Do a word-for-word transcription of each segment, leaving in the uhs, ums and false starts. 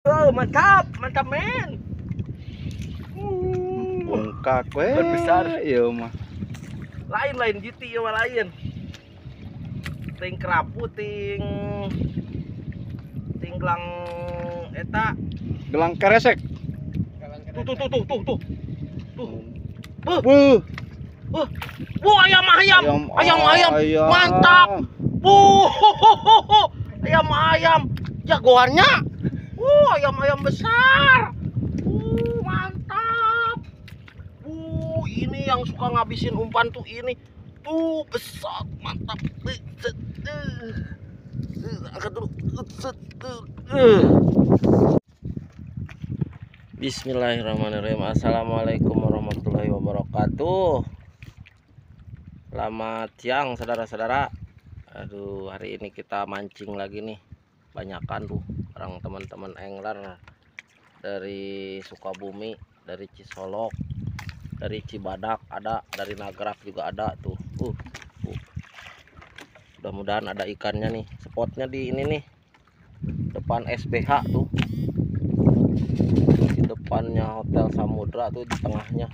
Oh, mantap, mantap men. Bungkak we. Besar. Iya mah. Lain-lain G T ya lain. Ting kerapu ting ting gelang eta. Gelang keresek. Tuh tuh tuh tuh tuh tuh. Tuh. Buh. Buh. Buh. Buh ayam ayam. Ayam ayam. ayam. Mantap. Buh. Ayam ayam. Jagoannya. Uh, ayam ayam besar. Uh, mantap. Uh, ini yang suka ngabisin umpan tuh ini. Tuh besar, mantap. Angkat dulu. Bismillahirrahmanirrahim. Assalamualaikum warahmatullahi wabarakatuh. Selamat siang saudara-saudara. Aduh, hari ini kita mancing lagi nih. Banyakan tuh orang teman-teman angler dari Sukabumi, dari Cisolok, dari Cibadak ada, dari Nagrak juga ada tuh. Uh, uh. Mudah-mudahan ada ikannya nih. Spotnya di ini nih, depan S B H tuh, di depannya Hotel Samudra tuh, di tengahnya.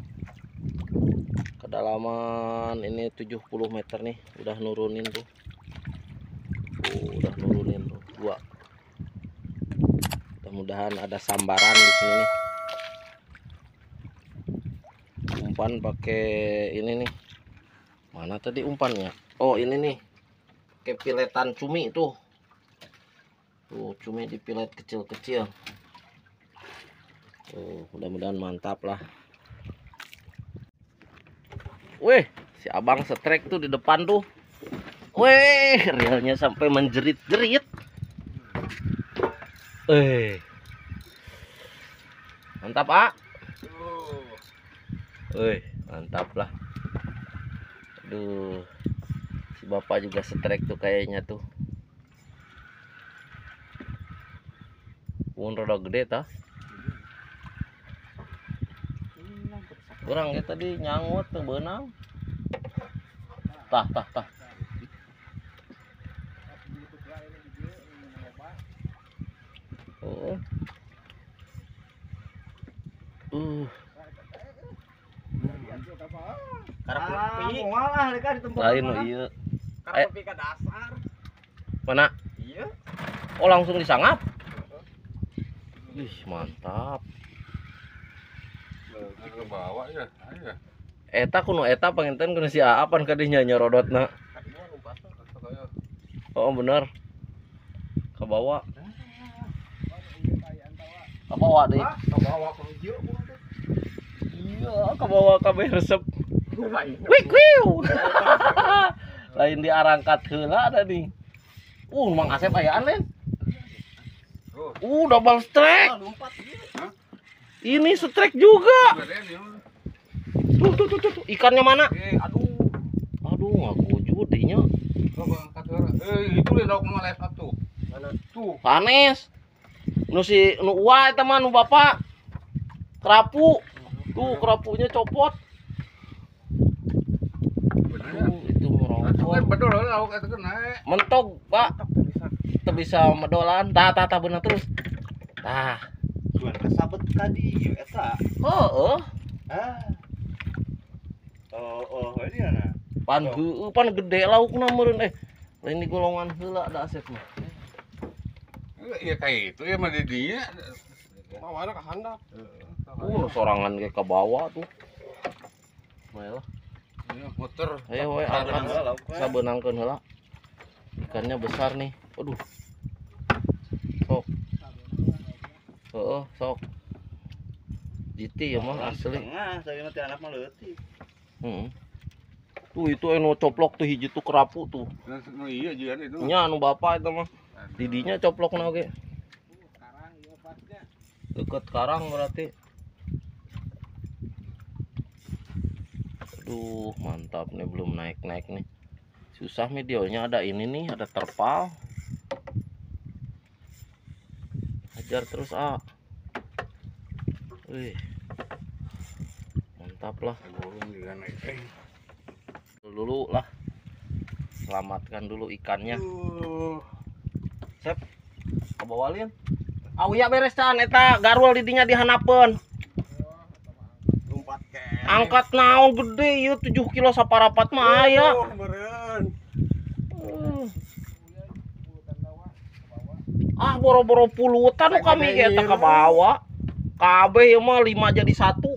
Kedalaman ini tujuh puluh meter nih, udah nurunin tuh. Uh, udah nurunin tuh dua. Mudah-mudahan ada sambaran di sini nih. Umpan pakai ini nih. Mana tadi umpannya? Oh, ini nih. Pakai piletan cumi tuh. Tuh, cumi dipilet kecil-kecil. Tuh, mudah-mudahan mantap lah. Weh, si abang setrek tuh di depan tuh. Weh, reelnya sampai menjerit-jerit. Eh, mantap ah. Eh, mantap lah. Aduh, si bapak juga setrek tuh kayaknya tuh. Pun rada gede tah. Kurang ya tadi nyangut tuh benang. Tah tah tah. Oh. Uh. Lain oh iya. Eh. Mana? Iya. Oh, langsung disangap. Ih, mantap. Ke bawah ya. Ayo. Eta kuno eta panginten kuno si Aapan kadinya nyorodotna. Oh, bener. Ke bawah. Ke bawah deh. Ke bawah ke hijau. Iya, ke bawah kabeh resep. Wih, wiu. Lain diarangkat heula ada nih. Uh, Mang Asep ayaan len. Uh, double strike. Ini strike juga. Tuh, tuh, tuh, tuh. Ikannya mana? Aduh. Aduh, ngaku judinya. Coba angkat heula. Eh, itu le dauk males atuh. Mana? Tuh. Panes. Nu si nu uwa eta mah nu bapak. Kerapu. Tuh, kerapunya copot. Tuh, itu merongkol. Betul lauk eta naik. Mentog, Pak. Teu bisa medolan. Tah, tah, tah bener terus. Tah. Jual kasabet tadi eta. Heeh. Ah. Oh, oh, ini mana? Pan heueuh, pan gede laukna meureun eh. Lain di golongan heula da Asep mah. Iya kayak itu ya mah di dinya. Mawana ka handap. Uh, sorangan ge ka bawah tuh. Baelah. Iya, muter. Ayo we angkat sabeunangkeun heula. Ikannya besar nih. Aduh. Sok. Heeh, sok. G T ya mah asli. Tengah, saya mah teh anak mah leutik. Heeh. Tuh itu anu coplok tuh hiji tuh kerapu tuh. Oh iya jian itu. Nya anu bapak itu mah. Didinya coplokna oge. Karang ieu pasnya. Deket karang berarti. Aduh, mantap nih, belum naik-naik nih. Susah videonya, ada ini nih, ada terpal. Hajar terus ah. Wih. Mantap lah. Dulu lah. Selamatkan dulu ikannya. Sep. Ke bawah Lin. Auya beresan eta garul didinya dihanapeun. Lompat ke. Angkat naon gede ieu tujuh kilo saparapat mah aya. Oh, meureun. Uh. Ah boro-boro pulutan nu kami ge eta ka bawa. Kabeh ieu mah lima jadi satu.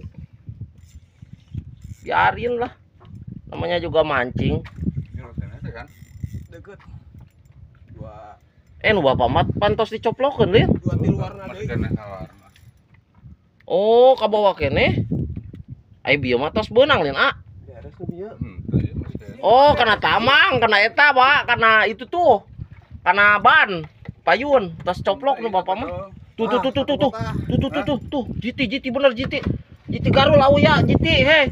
Biarin lah. Namanya juga mancing. Kan? Deket. Dua Eh nu bapak mat pantos dicoplokeun lieu. dua ti luarna deui. Matikan sawarna. Oh, kabawa kene. Ai bieu mah tos beunang lin ah. Beres tuh dia. Hmm, tuh ya masih. Oh, karena tamang, karena eta, Pak, karena itu tuh. Karena ban, payun, tos coplok nu bapak mah. Tuh tuh tuh tuh tuh tuh. Tuh tuh tuh tuh tuh. Jiti jiti bener jiti. Jiti garul auya, jiti, hei.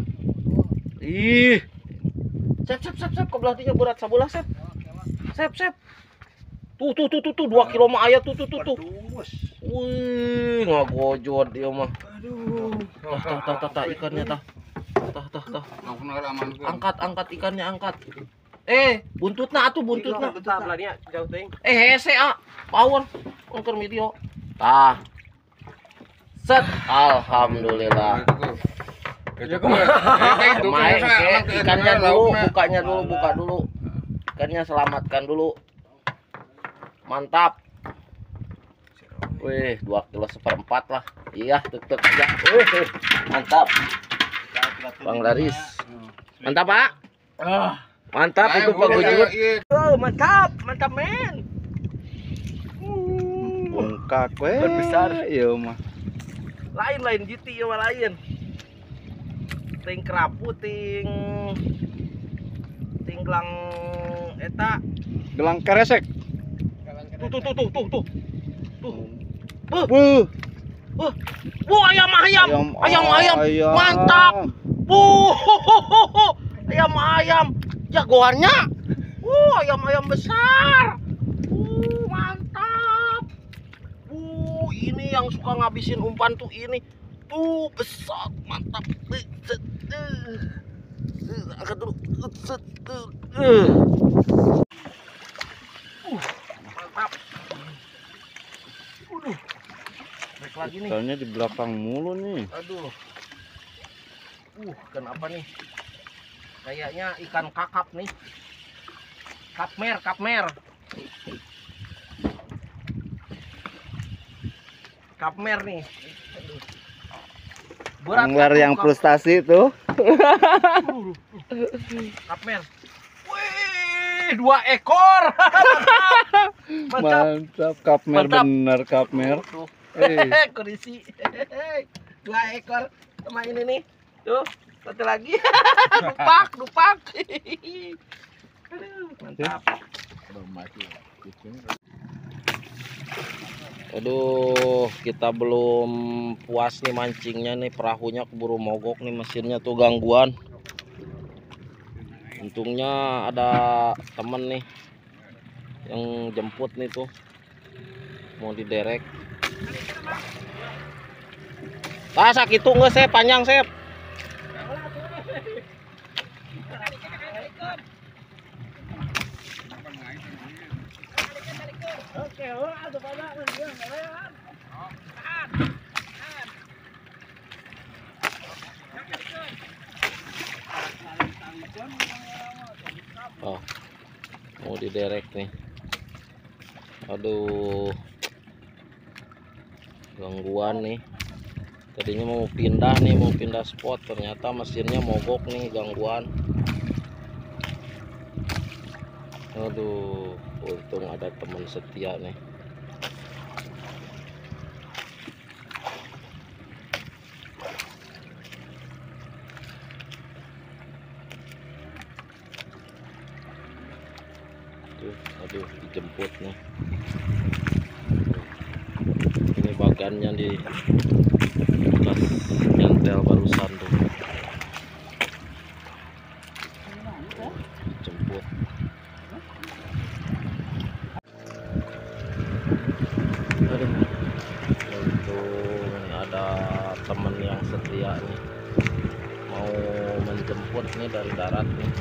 Ih. Sep sep sep sep kebelah tiga berat sabulah sep. Sep sep. Tuh tuh tuh tuh tuh dua kilo mah aya tuh tuh tuh tuh. Wih, ngagojot dia mah. Aduh. Tah tah tah tah, tah ikannya tah. Tah tah tah. Langsung aman. Angkat angkat ikannya angkat. Eh, buntutna atuh buntutna. Bentar lah nya jauh teuing. Eh hese ah, power ongker video. Tah. Set, alhamdulillah. Ya kemana? Main ke ikannya dulu, bukanya dulu, buka dulu. Ikannya selamatkan dulu. Mantap. Wih, dua kilo seperempat lah. Iya, tuk-tuk aja. Wih, mantap. Bang Laris. Mantap, Pak. Ah, Mantap itu Pak Gujut. Iya. Oh, mantap, mantap men. bengkak we. Besar. Ieu mah. Lain-lain gitu ya lain. Ting kerapu, ting ting gelang eta. Gelang keresek. Tuh tuh tuh tuh tuh tuh. Tuh. Buh, Wuh, buh. Buh, ayam ayam. Ayam ayam. ayam. Mantap. Buh. Ayam ayam. Jagoannya. Uh, ayam ayam besar. Uh, mantap. Uh, ini yang suka ngabisin umpan tuh ini. Tuh besar, mantap. Eh, set, eh. Eh, angkat dulu. Eh, set, eh, eh. Uh, mantap. Udah. Baik lagi nih. Ikannya di belakang mulu nih. Aduh. Uh, kenapa nih? Kayaknya ikan kakap nih. Kapmer, kapmer. Kapmer nih. Berat Angler atuh, yang kap- frustasi tuh. Kapmer. Wih, dua ekor. Mantap. Mantap. Mantap, kapmer Mantap. bener kapmer. Tuh. Eh. Kondisi. Dua ekor sama ini nih. Tuh, satu lagi. dupak, dupak. Aduh, mantap. Aduh, kita belum puas nih mancingnya nih, perahunya keburu mogok nih, mesinnya tuh gangguan. Untungnya ada temen nih yang jemput nih tuh, mau diderek. Ah, sakit tuh nggak sep, panjang sep. Oh, mau diderek nih. Aduh, gangguan nih. Tadinya mau pindah nih, mau pindah spot, ternyata mesinnya mogok nih, gangguan. Aduh, untung ada teman setia nih. Tuh, aduh, dijemput nih. Ini bagannya di bekas nyantel barusan tuh. Dijemput. Aduh, untung ada temen yang setia nih, mau menjemput nih dari darat nih.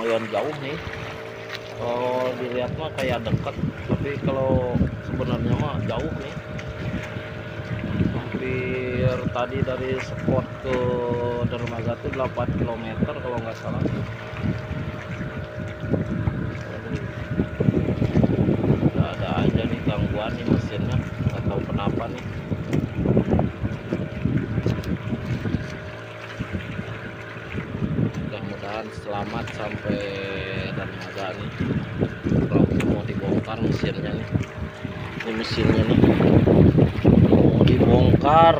lumayan jauh nih. Kalau dilihat mah kayak dekat, tapi kalau sebenarnya mah jauh nih. Hampir tadi dari spot ke dermaga tuh delapan kilometer kalau nggak salah. Ada aja nih gangguan nih mesinnya, nggak tahu kenapa nih. Mudah-mudahan selamat sampai dermaga nih. Kalau mau dibongkar mesinnya nih, ini mesinnya nih mau dibongkar.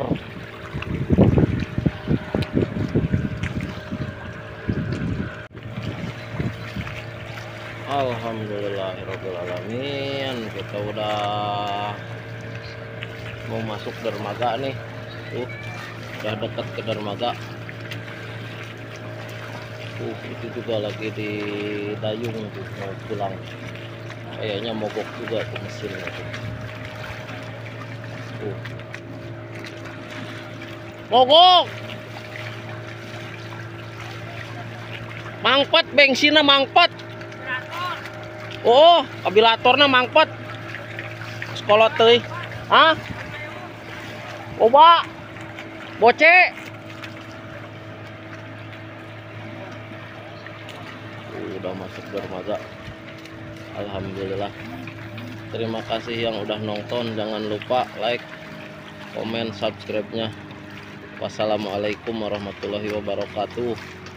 Alhamdulillahirobbilalamin, kita udah mau masuk dermaga nih. Uh, udah dekat ke dermaga. Uh, itu juga lagi di dayung tuh, mau pulang. Kayaknya mogok juga tuh mesinnya tuh. Uh. Mogok. Mangpet bensinnya mangpet. Oh, kabilatornya mangpet. Sekolot teuy. Hah? Coba. Boce. Udah masuk dermaga. Alhamdulillah. Terima kasih yang udah nonton. Jangan lupa like, komen, subscribe-nya. Wassalamualaikum warahmatullahi wabarakatuh.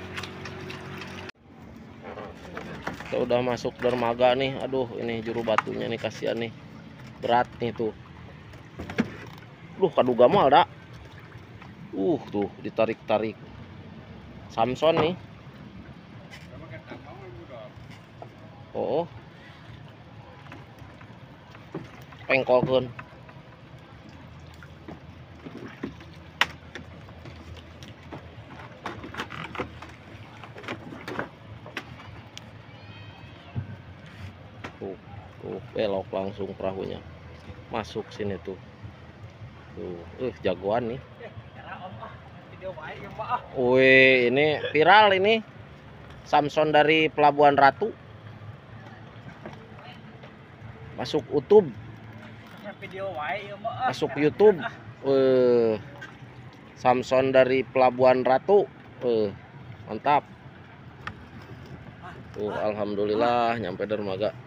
Kita udah masuk dermaga nih. Aduh, ini juru batunya nih, kasihan nih. Berat nih tuh. Duh, kaduga mal dak. Uh, tuh ditarik-tarik. Samson nih. Oh, pengkolkeun. Tuh, tuh belok langsung perahunya. Masuk sini tuh. Tuh, uh, jagoan nih. Wih, ini viral ini. Samson dari Pelabuhan Ratu. Masuk YouTube, masuk YouTube. Uh, Samson dari Pelabuhan Ratu. Uh, mantap. Uh, alhamdulillah nyampe dermaga.